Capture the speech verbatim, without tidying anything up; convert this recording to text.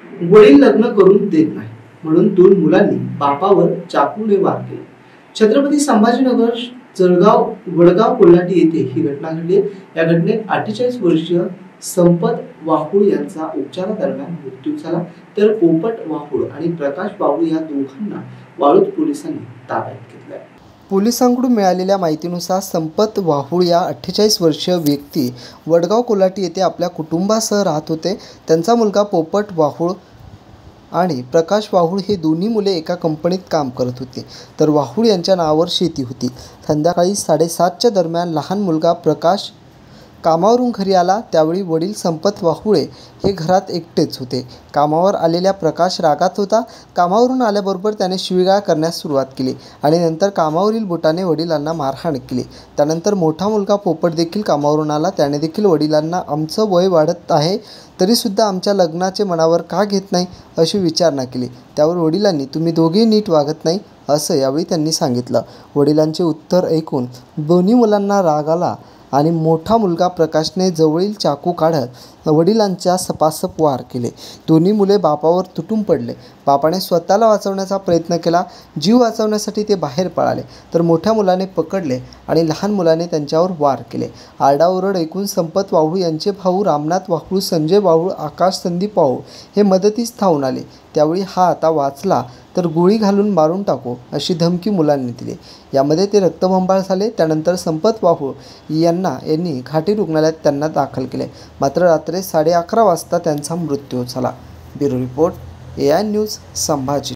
वडील लग्न करून देत नाही म्हणून दोन मुलांनी बापावर चाकूने वार केले। छत्रपती संभाजीनगर जळगाव वडगाव कोल्हाटी येथे ही घटना घडली। या घटनेत अठ्ठेचाळीस वर्षीय संपत वाहुळ यांचा उपचारादरम्यान मृत्यू झाला, तर पोपट वाहुळ आणि प्रकाश वाहुळ या दोघांना वाळूज पोलिसांनी ताब्यात घेतले। पोलिसांकडून मिळालेल्या माहितीनुसार संपत वाहुळ या अठ्ठेचाळीस वर्षीय व्यक्ती वडगाव कोल्हाटी येथे आपल्या कुटुंबासह राहत होते। त्यांचा मुलगा पोपट वाहुळ आणि प्रकाश वाहुळ हे दोन्ही मुले एका कंपनीत काम करत होते, तर वाहुळ यांच्या नावावर शेती होती। संध्याकाळी साडेसातच्या दरम्यान लहान मुलगा प्रकाश कामावरून घरी आला, त्यावेळी वडील संपत वाहुळे हे घरात एकटेच होते। कामावर आलेल्या प्रकाश रागात होता। कामावरून आल्याबरोबर त्याने शिवीगाळ करण्यास सुरुवात केली आणि नंतर कामावरील बोटाने वडिलांना मारहाण केली। त्यानंतर मोठा मुलगा पोपट देखील कामावरून आला। त्याने देखील वडिलांना आमचं वय वाढत आहे तरीसुद्धा आमच्या लग्नाचे मनावर का घेत नाही अशी विचारणा केली। त्यावर वडिलांनी तुम्ही दोघे नीट वागत नाही असं यावेळी त्यांनी सांगितलं। वडिलांचे उत्तर ऐकून दोन्ही मुलांना राग आला आणि मोठा मुलगा प्रकाशने जवळील चाकू काढत वडिलांच्या सपासप वार केले। दोन्ही मुले बापावर तुटून पडले। बापाने स्वतःला वाचवण्याचा प्रयत्न केला। जीव वाचवण्यासाठी ते बाहेर पळाले, तर मोठ्या मुलाने पकडले आणि लहान मुलाने त्यांच्यावर वार केले। आरडाओरड ऐकून संपत वाहुळ यांचे भाऊ रामनाथ वाहुळ, संजय वाहुळ, आकाश संदीप वाहुळ हे मदतीस धावून आले। त्यावेळी हा आता वाचला तर गोळी घालून मारून टाकू अशी धमकी मुलांनी दिली। यामध्ये ते रक्तबंबाळ झाले। त्यानंतर संपत वाहुळ यांना यांनी घाटी रुग्णालयात त्यांना दाखल केले, मात्र रात्री साडे अकरा वाजता त्यांचा मृत्यू झाला। Bureau report, A I news, Sambhaji.